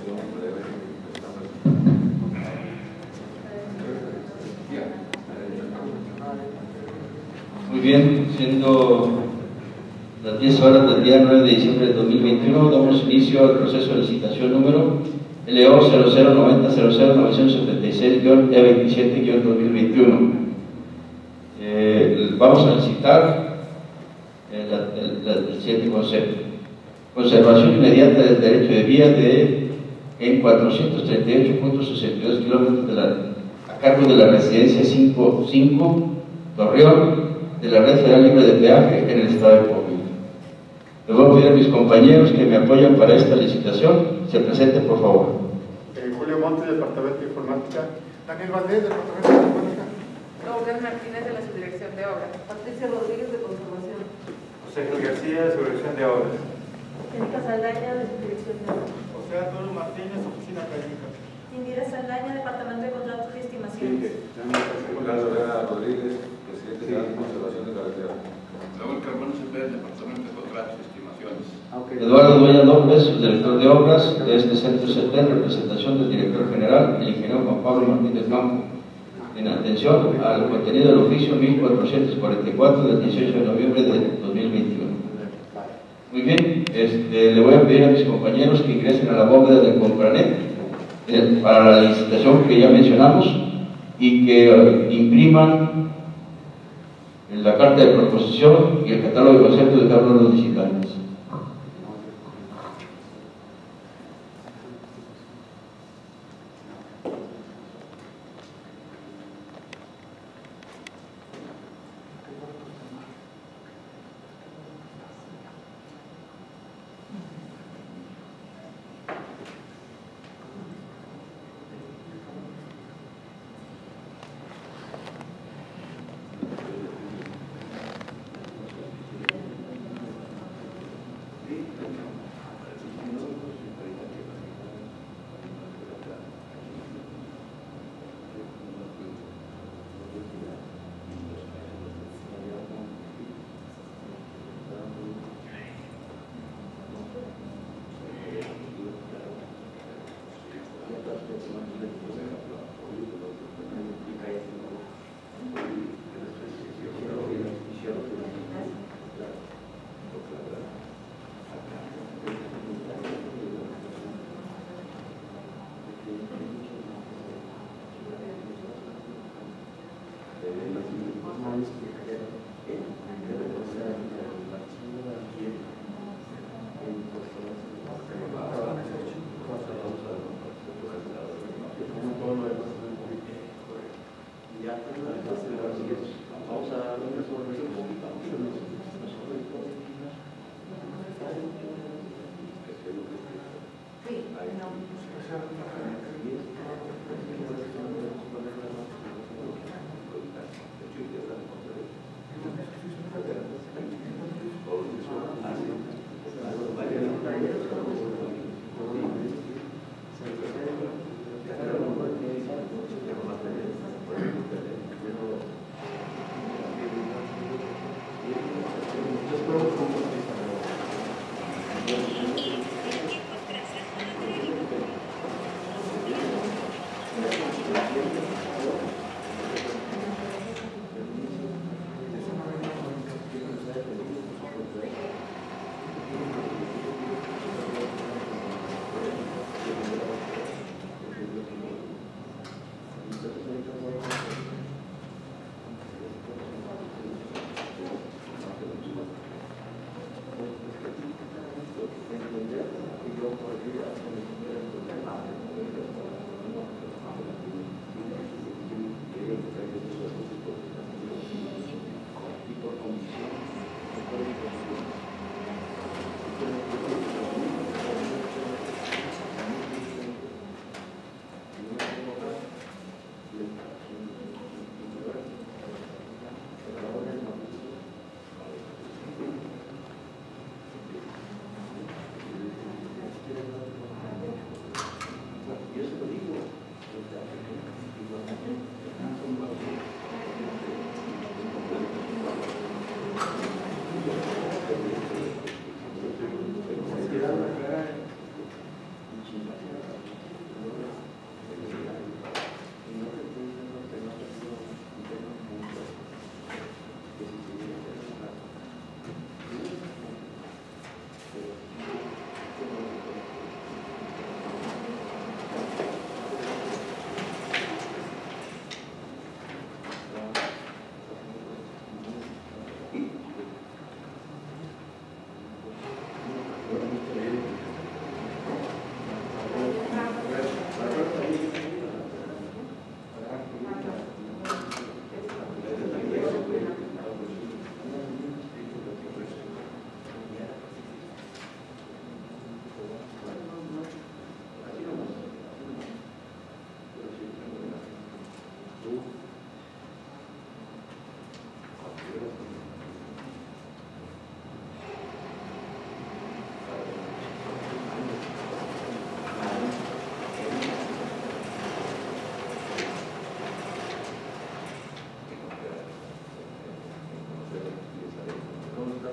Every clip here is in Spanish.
Muy bien, siendo las 10 horas del día 9 de diciembre de 2021, damos inicio al proceso de licitación número LO 0090-00-976-E27-2021. Vamos a licitar el siguiente concepto: conservación inmediata del derecho de vía en 438.62 kilómetros a cargo de la residencia 5 Torreón de la Red Federal Libre de Peaje en el estado de Coahuila. Les voy a pedir a mis compañeros que me apoyan para esta licitación. Se presenten, por favor. Julio Montes, Departamento de Informática. Daniel Valdés, Departamento de Informática. Lourdes Martínez, de la Subdirección de Obras. Patricia Rodríguez, de Conservación. José Ángel García, de Subdirección de Obras. Erika Saldaña, de Subdirección de Obras. José Antonio Martínez, Oficina Técnica. Indira Saldaña, Departamento de Contratos y Estimaciones. Carlos Rodríguez, presidente de Conservación de Carretera. Raúl Carbón Cepeda, Departamento de Contratos y Estimaciones. Eduardo Dueña López, director de obras de este centro CT, en representación del director general, el ingeniero Juan Pablo Martínez Campo, en atención al contenido del oficio 1444 del 18 de noviembre de 2021. Muy bien, le voy a pedir a mis compañeros que ingresen a la bóveda del Compranet para la licitación que ya mencionamos y que impriman la carta de proposición y el catálogo de conceptos de cada uno de los licitantes.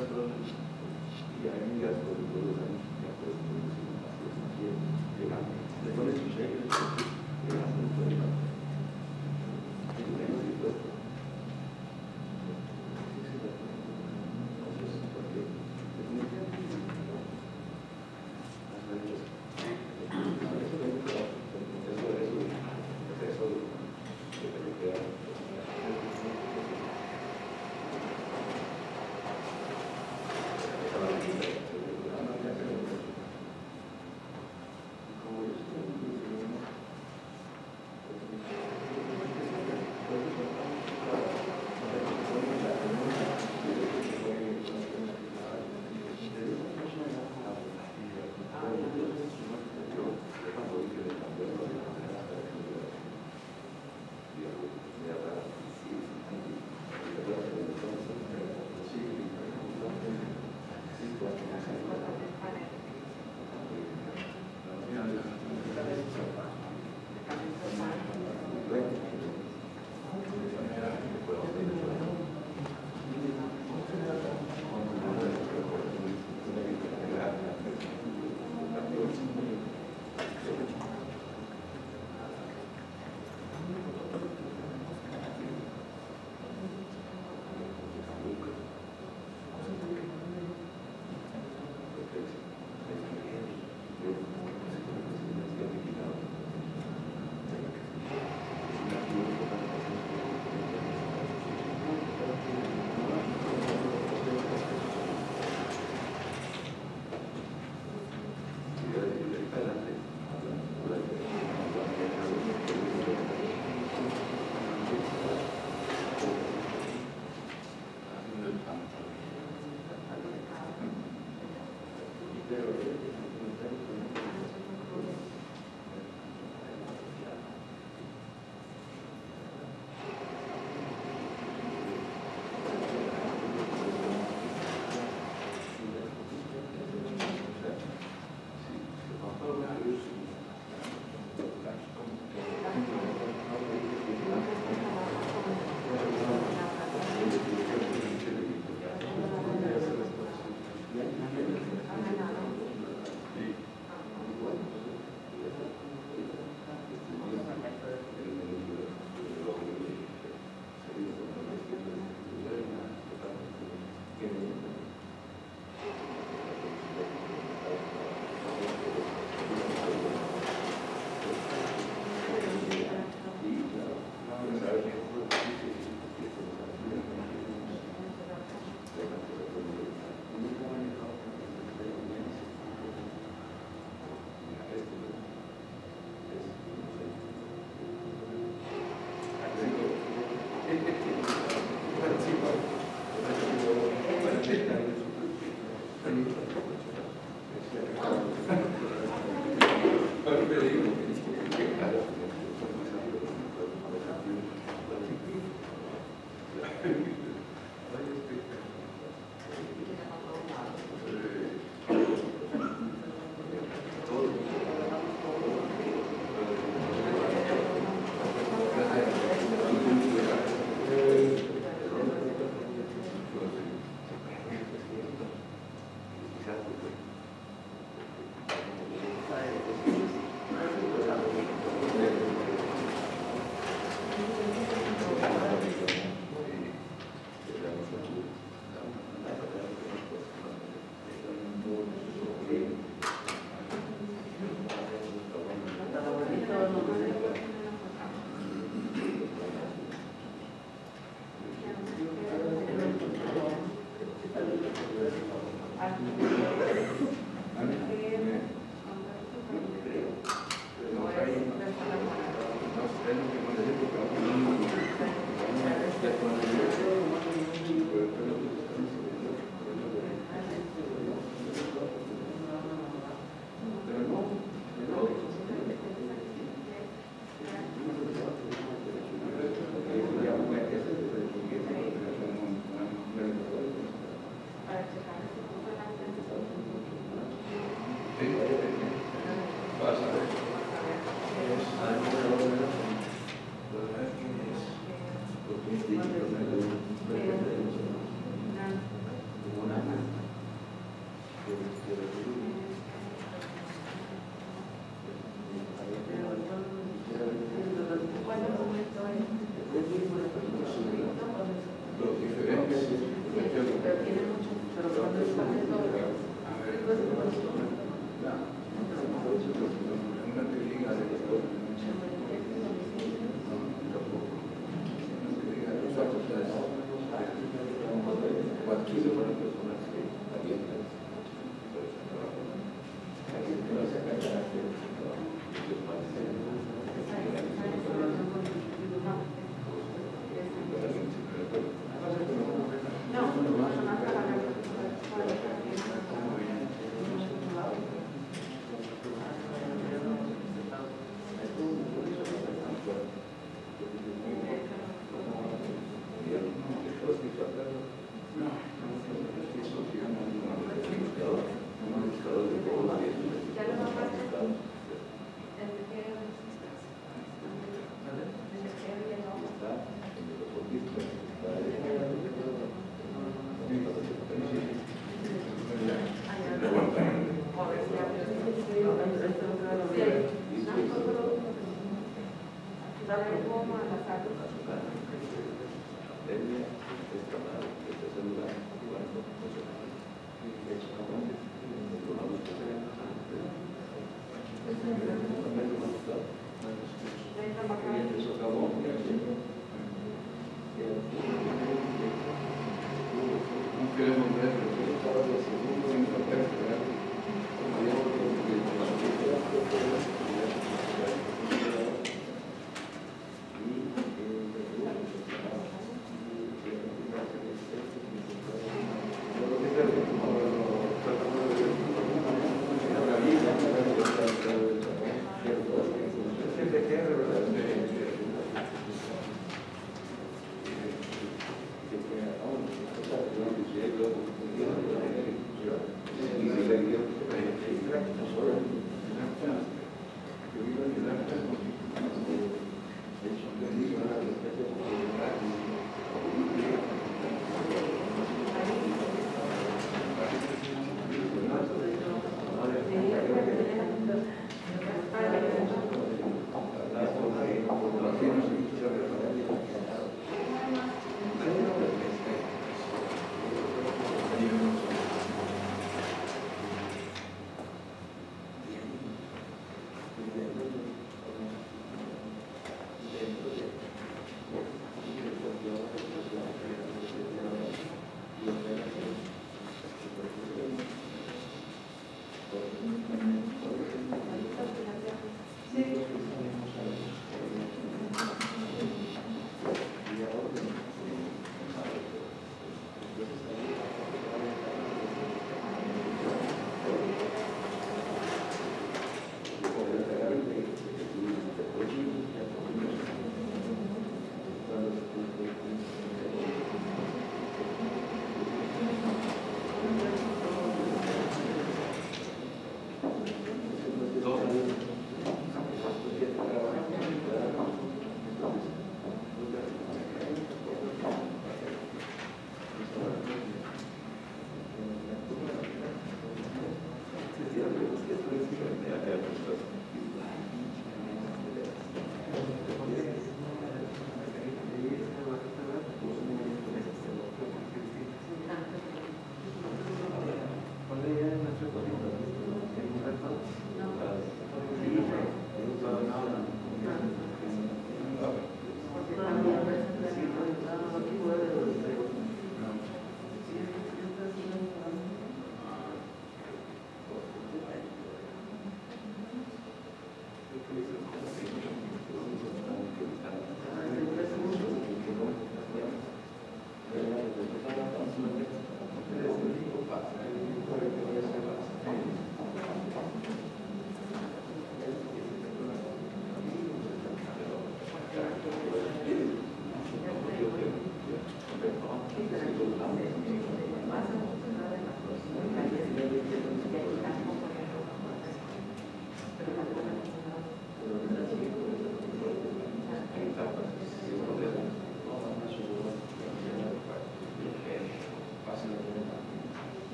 personas y hay amigas por todos los años que han puesto así llegando. Le pones sus cheques, llegando en todo el mundo.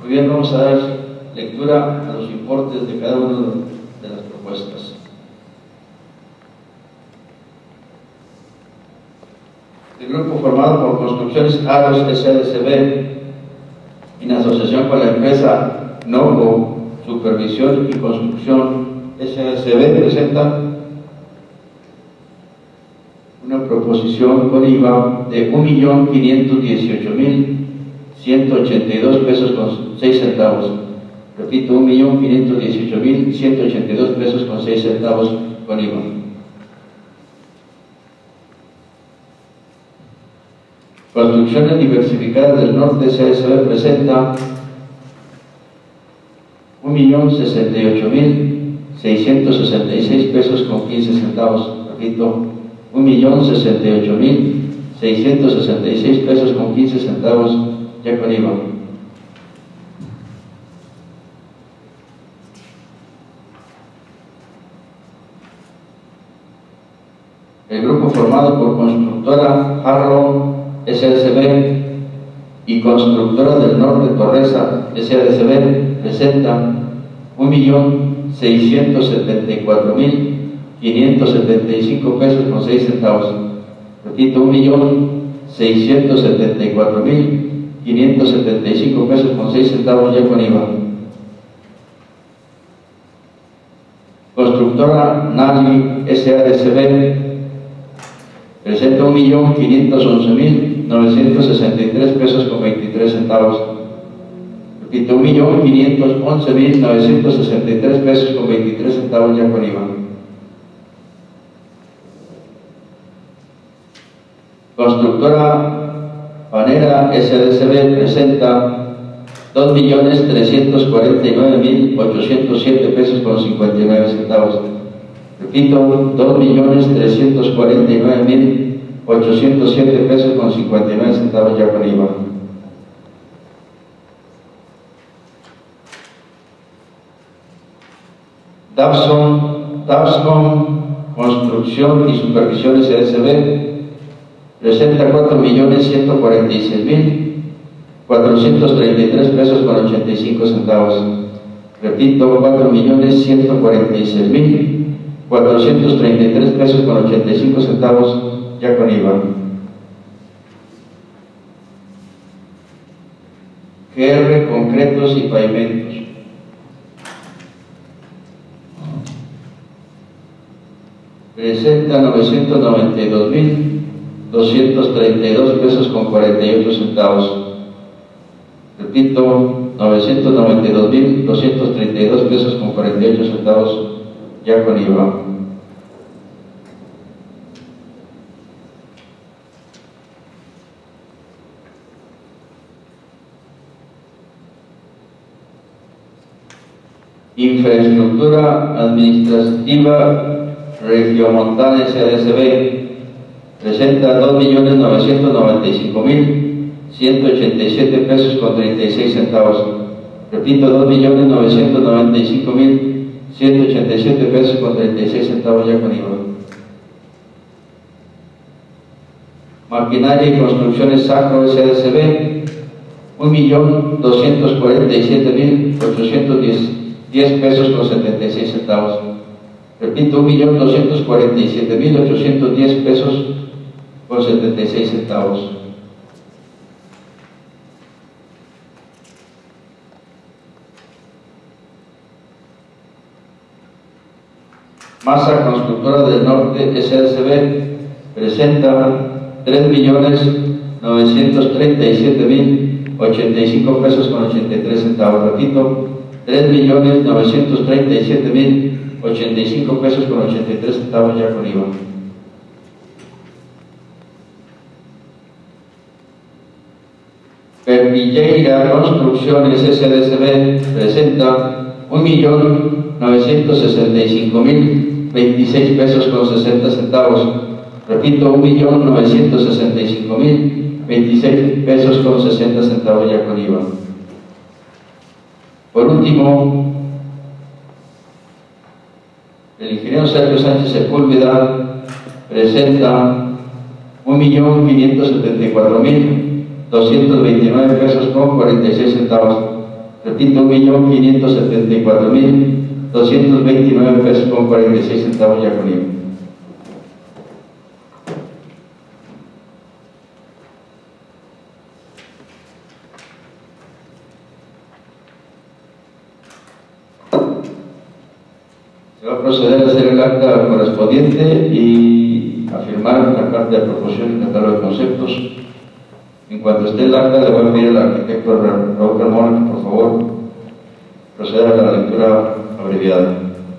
Muy bien, vamos a dar lectura a los importes de cada una de las propuestas. El grupo formado por Construcciones Aros SADCB, en asociación con la empresa NOCO Supervisión y Construcción SADCB, presenta una proposición con IVA de 1.518.182 pesos con 6 centavos. Repito, 1.518.182 pesos con 6 centavos con IVA. Construcciones Diversificadas del Norte SADCB presenta 1.068.666 pesos con 15 centavos. Repito, 1.068.666 pesos con 15 centavos ya con IVA. El grupo formado por Constructora Harlow SADCB y Constructora del Norte Torresa SADCB presenta 1.674.575 pesos con 6 centavos. Repito, 1.674.575 pesos con 6 centavos ya con IVA. Constructora Nali SADCB presenta 1.511.963 pesos con 23 centavos. Repito, 1.511.963 pesos con 23 centavos ya con IVA. Constructora Panera SADCB presenta 2.349.807 pesos con 59 centavos. Repito, 2.349.807 pesos con 59 centavos ya con IVA. Dawson Construcción y Supervisión SADCB presenta 4.146.433 pesos con 85 centavos. Repito, 4.146.433 pesos con 85 centavos ya con IVA. GR Concretos y Pavimentos presenta 992.232 pesos con 48 centavos. Repito, 992.232 pesos con 48 centavos ya con IVA. Infraestructura Administrativa Regiomontana SADCB presenta 2.995.187 pesos con 36 centavos. Repito, 2.995.187 pesos con 36 centavos ya con IVA. Maquinaria y Construcciones Sacro SADCB 1.247.810 pesos con 76 centavos. Repito, 1.247.810 pesos con 76 centavos. Masa Constructora del Norte SADCB presenta 3.937.085 pesos con 83 centavos. Repito, 3.937.085 pesos con 83 centavos ya con IVA. Pervilleira Construcciones SADCB presenta 1.965.026 pesos con 60 centavos. Repito, 1.965.026 pesos con 60 centavos ya con IVA. Por último, el ingeniero Sergio Sánchez Sepúlveda presenta 1.574.229 pesos con 46 centavos. Repito, 1.574.229 pesos con 46 centavos ya con IVA. Se va a proceder a hacer el acta correspondiente y a firmar la carta de proposición y catálogo de conceptos. En cuanto esté el acta, le voy a pedir al arquitecto Raúl Carmona que por favor proceda a la lectura abreviada.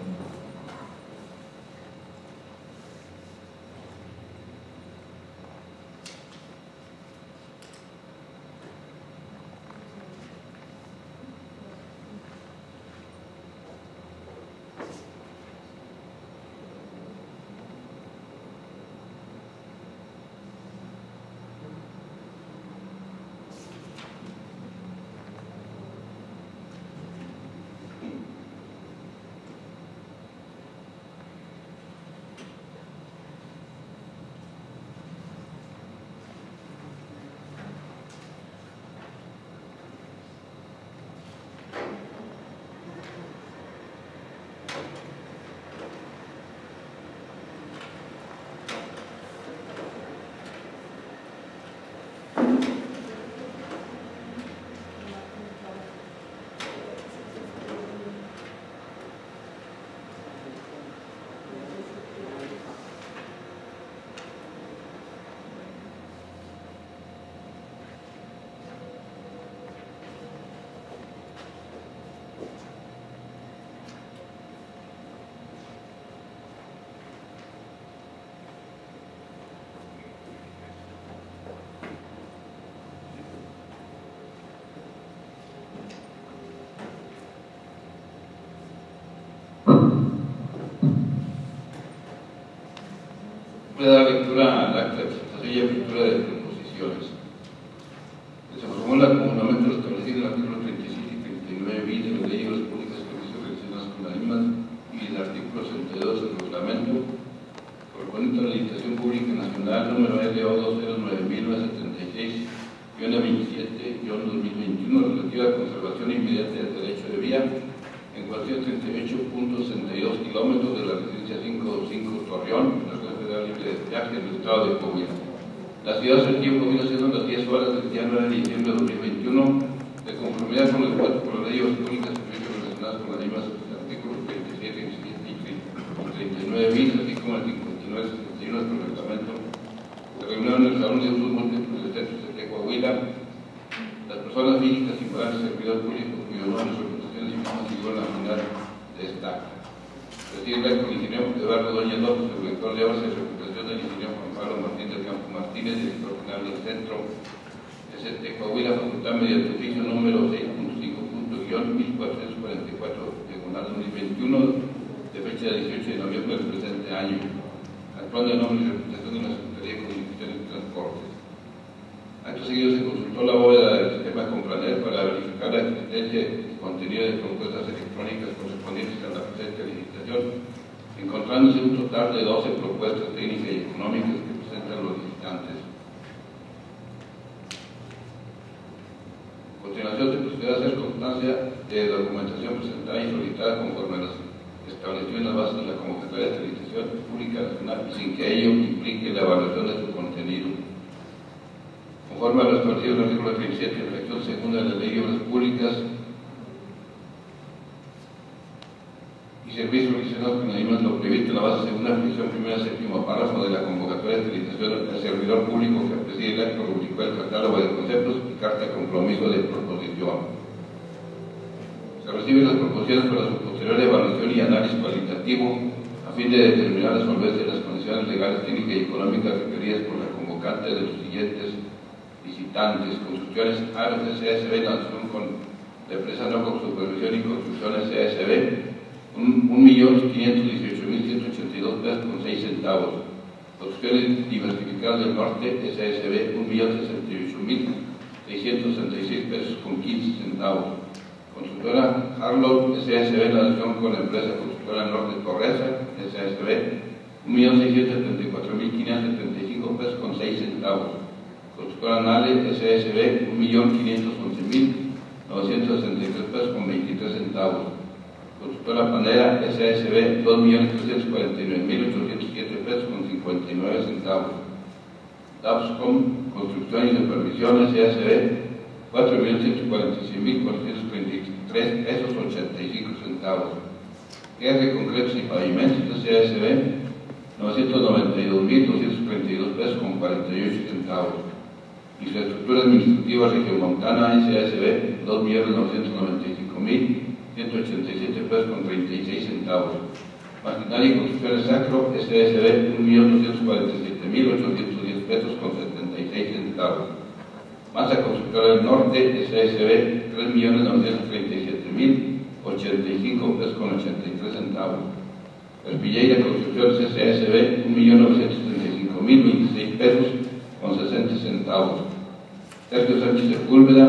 Voy a dar lectura al acta de presentación y apertura de proposiciones. Se formula comúnmente lo establecido en el artículo 37 y 39 bis de la Ley de Obras Públicas y Servicios relacionados con las mismas y el artículo 62 del reglamento correspondiente a la licitación pública nacional número LO 209.976-27-2021 relativa a conservación inmediata del derecho de vía en cuestión 38.62 kilómetros de la residencia 55 Torreón, en la Red Federal Libre de Viaje en el estado de Coahuila. La ciudad se tiempo vino siendo las 10 horas del día 9 de diciembre de 2021, de conformidad con los datos por la Ley de Obras Públicas y Servicios relacionados con las mismas artículos 27 y 39 bis, así como el 59 y 61 del reglamento. Se reunieron en el Salón de Usos Múltiples del Centro de Coahuila las personas físicas y morales servidores públicos cuyos nombres, representaciones y mismas figuran a final de esta acta. Presidente el ingeniero Eduardo Doña López, el director de obras y representación del ingeniero Juan Pablo Martín del Campo Martínez, director general del Centro ST Coahuila, facultad mediante oficio número 6.5.1444/2021, de fecha de 18 de noviembre del presente año, actuando en nombre y representación de la Secretaría de Comunicaciones y Transportes. Acto seguido se consultó la bóveda del sistema Compranet para verificar la existencia y contenido de propuestas electrónicas correspondientes a la presente licitación, encontrándose un total de 12 propuestas técnicas y económicas que presentan los licitantes. A continuación se procede a hacer constancia de documentación presentada y solicitada conforme a las establecido en la base de la convocatoria de licitación pública nacional y sin que ello implique la evaluación de su contenido. Conforme a lo establecido en el artículo 37 de la sección segunda de la Ley de Obras Públicas y Servicios relacionados con las mismas, lo previsto en la base segunda, fracción primera, séptimo párrafo de la convocatoria de licitación, el servidor público que preside el acto rubricó el catálogo de conceptos y carta de compromiso de proposición. Se reciben las proposiciones para su posterior evaluación y análisis cualitativo a fin de determinar la solvencia de las condiciones legales, técnicas y económicas requeridas por la convocante de los siguientes licitantes: Construcciones Aros SASB, en relación con la empresa NOCO Supervisión y Construcciones SASB, 1.518.182 pesos con 6 centavos. Construcciones Diversificadas del Norte SASB, 1.068.666 pesos con 15 centavos. Constructora Harlow SASB, en relación con la empresa Constructora Norte Torresa SASB, 1.674.575 pesos con 6 centavos. Constructora Nale SASB, 1.511.999 263 pesos con 23 centavos. Constructora Panera SASB 2.349.807 pesos con 59 centavos. Dapscom Construcción y Supervisión SASB 4.146.433 pesos 85 centavos. GR Concretos y Pavimentos SASB 992.232 pesos con 48 centavos. Infraestructura Administrativa Regiomontana SASB 2.995.187 pesos con 36 centavos. Maquinaria y Construcciones Sacro SASB 1.247.810 pesos con 76 centavos. Masa Constructora del Norte SASB 3.937.085 pesos con 83 centavos. Perpilleira Construcciones SASB 1.935.026 pesos con 60 centavos. Sergio Sánchez Sepúlveda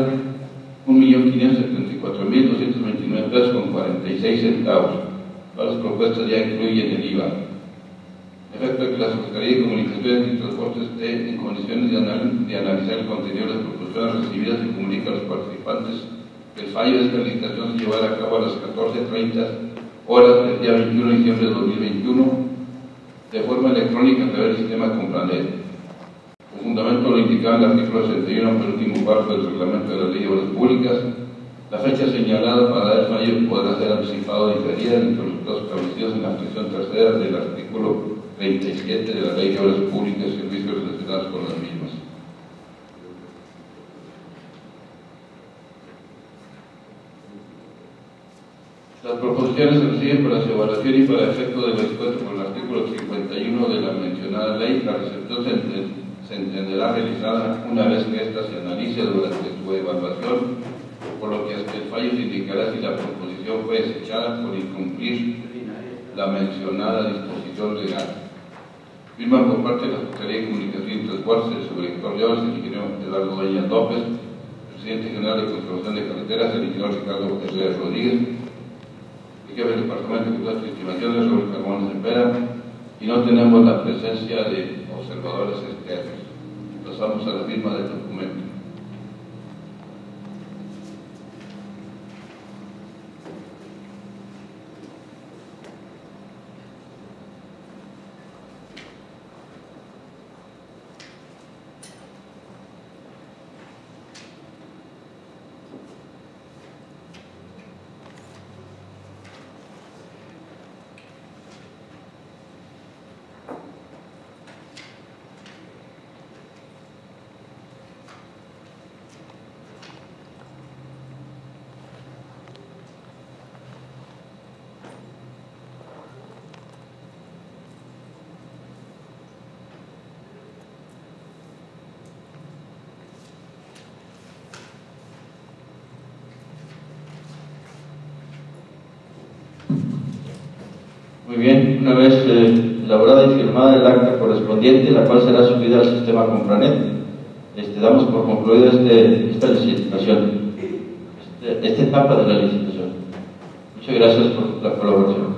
1.574.229 pesos con 46 centavos. Todas las propuestas ya incluyen el IVA. Efecto de que la Secretaría de Comunicaciones y Transportes esté en condiciones de analizar el contenido de las proposiciones recibidas y comunica a los participantes que el fallo de esta licitación se llevará a cabo a las 14:30 horas del día 21 de diciembre de 2021 de forma electrónica a través del sistema Compranet. Con fundamento lo indicado en el artículo 61, penúltimo párrafo del reglamento de la Ley de Obras Públicas, la fecha señalada para dar el fallo podrá ser anticipado o diferida dentro de los plazos establecidos en la sección tercera del artículo 37 de la Ley de Obras Públicas y Servicios relacionados con las mismas. Las proposiciones se reciben para su evaluación y para efecto del dispuesto por el artículo 51 de la mencionada ley. La recepción se entenderá realizada una vez que ésta se analice durante su evaluación, por lo que hasta el fallo se indicará si la proposición fue desechada por incumplir la mencionada disposición legal. Firman por parte de la Secretaría de Comunicación y Transportes el subdirector de Obras, el ingeniero Eduardo Dueñas López, presidente general de Conservación de Carreteras, el ingeniero Ricardo Herrera Rodríguez, el jefe del Departamento de Contratos y Estimaciones, Raúl Carmona Cepeda, y no tenemos la presencia de observadores externos. Pasamos a la firma del documento. Muy bien, una vez elaborada y firmada el acta correspondiente, la cual será subida al sistema Compranet, damos por concluida esta licitación, esta etapa de la licitación. Muchas gracias por la colaboración.